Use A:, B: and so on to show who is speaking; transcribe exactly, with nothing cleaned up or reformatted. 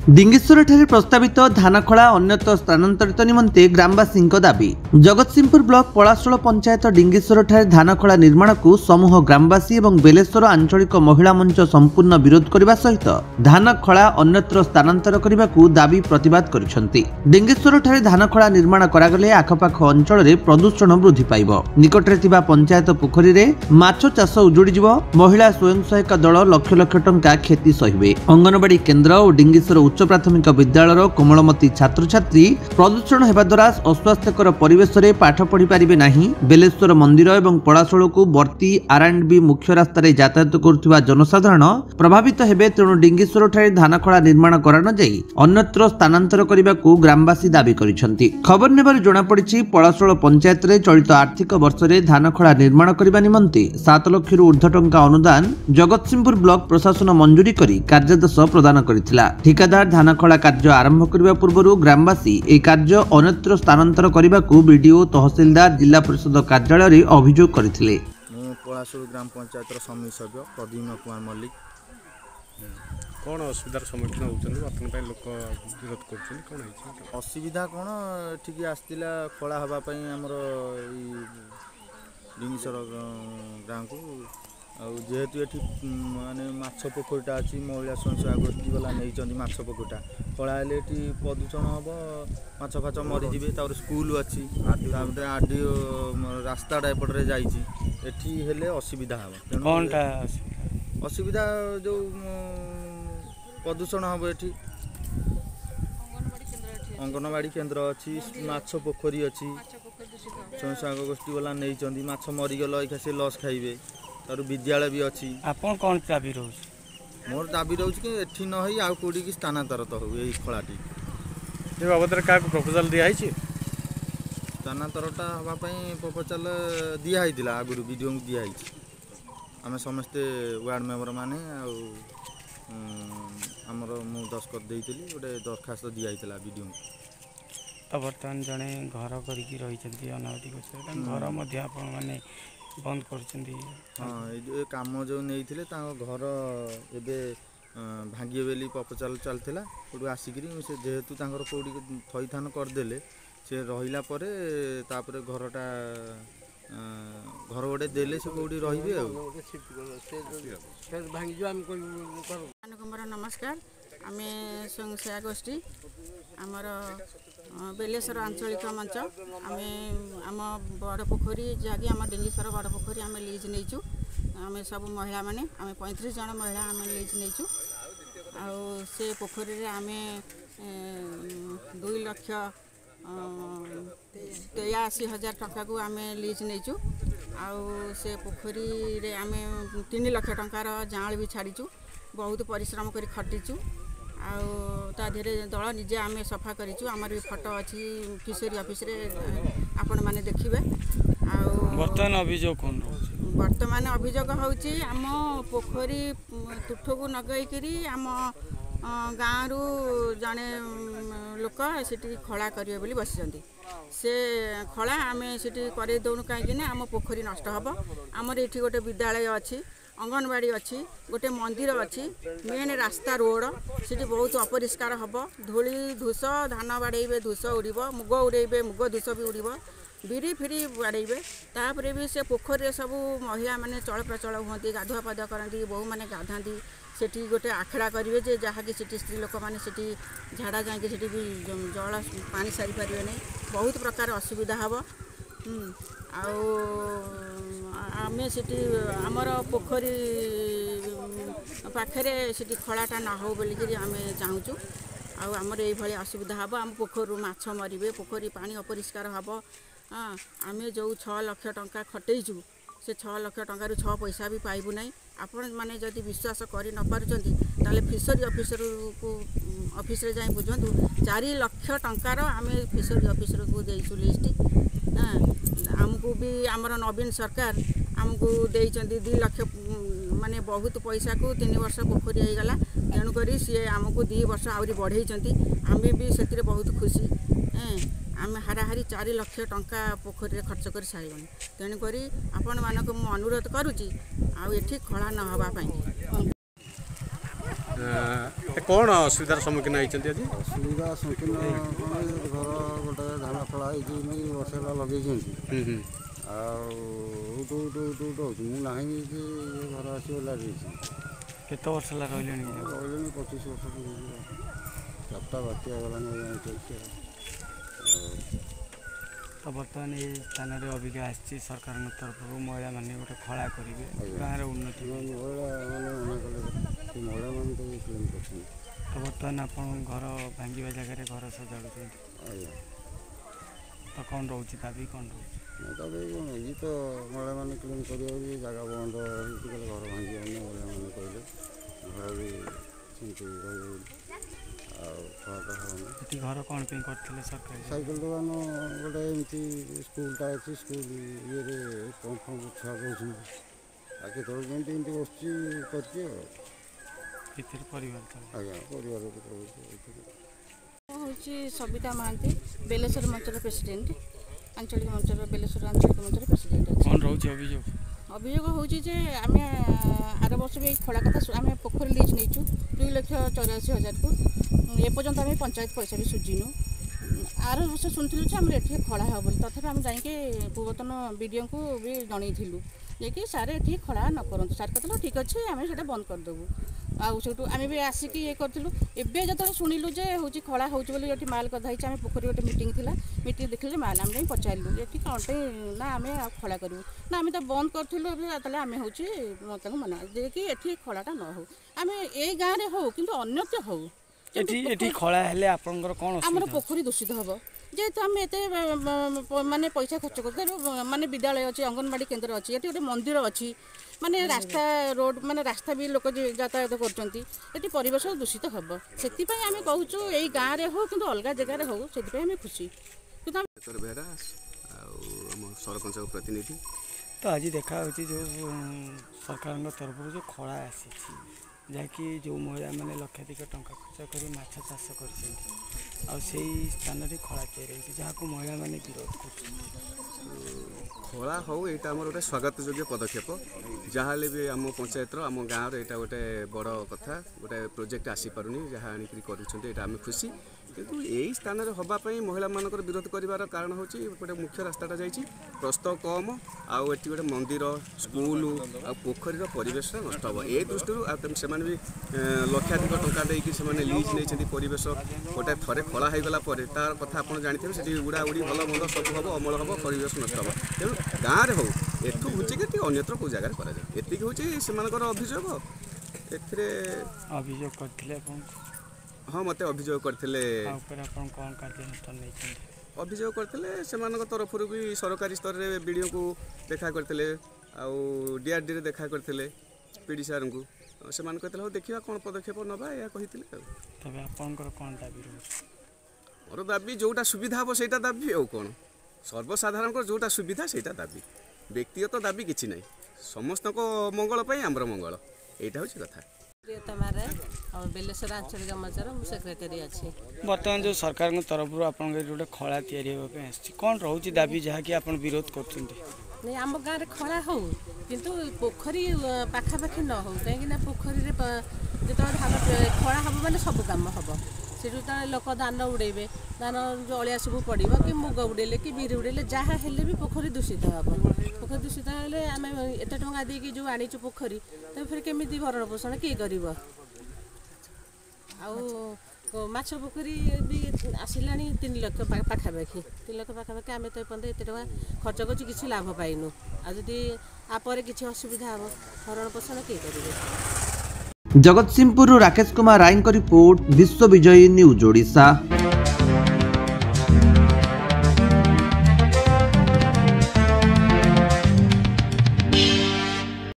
A: डिंगेश्वर ठारे प्रस्तावित धानखला अन्यत्र स्थानांतरित निमंते ग्रामवासी दाबी। जगतसिंहपुर ब्लॉक पलाशोल पंचायत डिंगेश्वर ठारे धानखला निर्माण को समूह ग्रामवासी और बेलेश्वर आंचलिक महिला मंच संपूर्ण विरोध करने सहित धानखला अन्यत्र स्थानांतर करने को दाबी प्रतिवाद करिसेंती। डिंगेश्वर ठारे धानखला निर्माण करागले आखपाख अंचल में प्रदूषण वृद्धि पाइब। निकटरे थिबा पंचायत पोखरी रे माछ चाष उजुड़ी जिवो। महिला स्वयं सहायक दल लक्ष लक्ष टंका क्षति सहिबे। अंगनवाड़ी केन्द्र और डिंगेश्वर उच्च प्राथमिक विद्यालय कोमलमती छात्र छात्री प्रदूषण हेबा द्वारा अस्वास्थ्यकर परिवेश रे पाठ पढ़ी पारिबे नाही। बेलेश्वर मंदिर एवं पलाशोल को बर्ती आर एंड बी मुख्य रास्ता रे यातायात करुवा जनसाधारण प्रभावित हेबे। तेणु डिंगेश्वर ठारे धानखला निर्माण करा न जाई अन्यत्र स्थानांतर करने ग्रामवासी दाबी करिसेंती। खबर नेबार जणा पड़िछि पलाशोल पंचायत रे चलित आर्थिक वर्ष रे धानखला निर्माण करने निमंते सात लाख रु ऊर्ध्व टंका अनुदान जगतसिंहपुर ब्लॉक प्रशासन मंजूरी करी कार्यादेश प्रदान करिथिला। ठिकादार धानखला कार्य आरंभ करने पूर्व ग्रामवासी ए कार्य अन्यत्र स्थानांतर करने को बीडीओ तहसीलदार जिला परिषद कार्यालय अभियोग करथिले।
B: पलाशोल ग्राम पंचायत समिति सभ्य प्रद्युम्न कुमार मल्लिक।
C: कौन असुविधार सम्मुखीन होउछन वर्तमान लोक विरोध करछन कोन है
B: असुविधा कोन ठीक आस्तिला खला हवा पई हमर डिंगेश्वर गाँव को जेहेतु ये माने माछ पोखरीटा अच्छी महिला स्वयं सहायक गोष्ठी वाला नहीं माछ पोखरीटा खला हेले प्रदूषण हम माछ फाच मरीजे। स्कूल अच्छी आरडी रास्ताटा एपटे जाइए असुविधा हम असुविधा जो प्रदूषण हम ये अंगनवाड़ी केन्द्र अच्छी माछ पोखरी अच्छी स्वयं सहायक गोष्ठी वाला नहीं माछ मरीगल एका से लस खाइबे। तार विद्यालय भी अच्छी। आपन कौन दाबी रोज मोर दाबी रोज कि एठी न होई आ कोडी की स्थानांतरित हो एई खलाटी
C: ए बाबद रे का प्रपोजल दिया है छी
B: स्थानांतरटा हवा पई प्रपोजल दिया हैतिला आगुरु वीडियो में दिया है। आमे समस्त वार्ड मेंबर माने आ हमर मु दस्खत देइतिली ओटे दरखास्त दिया हैतिला वीडियो में।
D: तो बर्तमान जने घर करिकी रही छथि अनावधि को घर मध्य आपन माने बंद कर।
B: हाँ ये कम जो नहीं थे घर एवं भांगे बेली प्रपोजल चलता कौटू आसिक से जेहेतु कौटी थईथान करदे से रहा पर घरटा घर गोटे देले से कौटी रे।
E: नमस्कार आम स्वयं सहायक गोष्ठी आमर बेलेश्वर आंचलिक मंच आम आम बड़ पोखरी जहाँकि आम डिंगेश्वर बड़ पोखरी आम लीज नहींचु। आम सब महिला माने आम पैंतीस जन महिला आम लीज नहींचु। आउ से पोखरी रे आम दुई लक्ष तेयासी हजार टंका को आम लीज नहींचु। आउ से पोखरी रे आम तीन लक्ष टंकार जाल भी छाड़ीचु। बहुत परिश्रम कर खटीचु। आधे दल निजे आम सफा करूँ। आमर भी फटो अच्छी फिशरी ऑफिस रे आपण मैंने देखिए।
D: बर्तमान अभियोग कौन
E: बर्तमान अभियोग होची आम पोखरी तुठ को नगैकरी आम गाँव रु जड़े लोक से खला करेंगे बोली बसी से खला आम से कर दौनु कहीं आम पोखरी नष्ट हम। आमर ये गोटे विद्यालय अच्छी अंगनवाड़ी अच्छी गोटे मंदिर अच्छी मेन रास्ता रोड से बहुत अपरिष्कार हम। धूली धूस धान बाड़े धूस उड़ब मुग उड़े मुग धूस भी उड़ब बिरी फिरी बाड़े तापर भी से पोखरी सब महिला माने चल प्रचल हमें गाधुआ पाधुआ करती बहु मैंने गाधाती से गोटे आखड़ा करेंगे जे जहाँकि स्त्री लोक मैंने झाड़ा जाकि भी जल पानी सारी पारे नहीं बहुत प्रकार असुविधा हम। आम से आमर पोखरी पाखे से खलाटा न हो बोलिकी आम चाहूँ। आमर ये असुविधा हम। आम पोखर माछ मरबे पोखरी पानी अपरिष्कार हम। हाँ आम जो छः लक्ष टंका खटेचु से छः लक्ष टंकार छः पैसा भी पाइबू ना। आपण मैंने जदि विश्वास कर न पारे फिशरी ऑफिसर को ऑफिस रे जाई बुझंतु चार लक्ष टंकार आम फिशरी ऑफिसर को देइछु लिस्ट। हाँ आमको भी आमर नवीन सरकार आमको देइचंदी दो लक्ष माने बहुत पैसा को तीन वर्ष पोखरी हो गला। तेणुक सी आमको दु वर्ष आहरी बढ़ई आम भी से बहुत खुशी। आम हाराहारी चार लक्ष टंका पोखरी खर्च कर सारे। तेणुक आपण मानक मु अनुरोध करुच्ची आउ एठी खला न हवा पाई।
C: कौन असुविधार सम्मुखीन होती आज
F: असुविधा सम्मुखीन घर गोटे धान खड़ा वर्ष लगे आउटू उठू उठू उठू मुझे घर आस
D: केत वर्ष रही
F: रही पचिश वर्ष चार्टा बात्या गलानी
D: तो बर्तमान ये स्थान में अभिज्ञ आसी सरकार तरफ महिला मैंने गोटे खड़ा करेंगे गाँव उन्नति
F: महिला मैंने मना कले महिला मैंने तो क्लेम कर
D: तो बर्तमान आप घर भांगा जगह घर सजाड़ तो कौन रोचे दाबी कौन रोचे
F: दाबी कौन ये तो महिला मैंने क्लेम कर जगह बंद घर भांगे महिला मैंने कहले घर भी
D: सेमती घर कौन करते सरकार
F: साइकेल दुकान गोटे एमती स्कूलटा अच्छी स्कूल ये कम फम छुआ कौन आगे थोड़ा जमी एमती बस कर
D: परिवार
E: हूँ सबिता महांती बेलेश्वर मंचर प्रेसिडेंट आंचलिक मंचर बेलेश्वर आंचलिक मंचर प्रेसिडेंट
D: कौन रोचे अभियोग
E: अभियोग हूँ आम आर वर्ष भी खड़ा कथा आम पोखरी लीज नहीं दुई लक्ष चौराशी हजार को एपर्तंत आम पंचायत पैसा भी सुझीनु आर वर्ष शुणुलु आम ये खड़ा हे बोली तथा आम जाइए पूर्वतन विडीओ को भी जनईलु जे सारे ये खड़ा न करूँ सार कहते ठीक अच्छे आम से बंद करदेबू आउ से आम भी आसिक ये करूँ एवं जो शुणिलु जे हूँ खड़ा हो माल कदाई आम पोखरी गोटे मीटिंग थी मीटिंग देखिले माल आम जाए पचारू ये कौन पे ना आम खड़ा करूँ ना आम तो बंद करूँ आम हूँ मना जे कि ये खड़ाटा न हो आम ये गाँव में हो कि अन्यत्र हो आमर पोखरी दूषित हम जेहेतु आम एत माने पैसा खर्च कर माने विद्यालय अच्छी अंगनवाड़ी केन्द्र अच्छी ये गोटे मंदिर अच्छी माने रास्ता रोड माने रास्ता भी लोक यातायात कर परिवेश दूषित हम से आम कहूँ यही गाँव में हो कि अलग जगार हो से खुशी
G: बेहरा सरपंच प्रतिनिधि
D: तो आज देखा जो सरकार तरफ जो खड़ा आसी जहाँकि जो महिला मैंने लक्षाधिक टंका खर्च कर माछ चाष कर स्थान में खड़ा तैयारी जहाँ महिला मैंने विरोध कर
G: खड़ा हो यहाँ आम गोटे स्वागत योग्य पदक्षेप जहाँ भी आम पंचायत आम गाँव यहाँ गोटे बड़ कथा गोटे प्रोजेक्ट आसीपारूनी जहाँ आणिक करें खुशी किंतु यही स्थान में हाँपाई महिला मान विरोध कर कारण हूँ गोटे मुख्य रास्ताटा जा प्रस्त कम आउ गोटे मंदिर स्कूल आ पोखरी परिवेश नष्ट हम ए दृष्टि से भी लक्षाधिक टंका देकी लीज नहीं परिवेश गोटे थे खड़ा होगला तार कथा आप जानते हैं से उड़ा उड़ी भल मंद सब हम अमल हम परिवेश नष्ट हम तेणु गाँव में हो एठू घुचिक अन्यत्र कौ जगह कराए हूँ अभियोग
D: अभियोग करते
G: हाँ मत अभियोग करते अभियोग करते से तरफ भी सरकारी स्तर में वीडियो को देखा करते आउ डीआरडी देखा करते पीडी सार को से कहते हो देखा कौन पदक्षेप नवा या कहते मोर दाबी जोटा सुविधा हम से दाबी आउ कौन सर्वसाधारण जोटा सुविधा से दाबी व्यक्तिगत दाबी किसी ना समस्त मंगल आमर मंगल यहाँ हूँ कथा
H: बेलेश्वर आंचलिक मंचर सेक्रेटरी अच्छे
D: बर्तमान जो सरकार तरफ जो खड़ा या कौन रोचे दाबी जहाँकि आप विरोध कर
H: नहीं आम गाँव में खड़ा हो किंतु पोखरी पाखापाखि न हो कहीं पोखरी जो धान खड़ा हम मैंने सब कम हम से लोक धान उड़ेबे धान जो अलिया सब पड़ो कि मुग उड़ेले कि बिरी उड़ेले जहाँ हेल्ले भी पोखरी दूषित हम पोखरी दूषित हेल्ले आम एत टाँग देकी जो आनीचु पोखरी तो फिर केमी भरण पोषण किए कर माछ पोखरी भी आसला तीन लक्ष पाखापाखि तीन लक्ष पाखापाखि आम तो एपर्त एत खर्च कर किसी लाभ पाइनु आदि आपर किसी असुविधा हम भरण पोषण किए करेंगे।
A: Jagatsinghpur Rakesh Kumar Rai report Vishwavijayi news Odisha.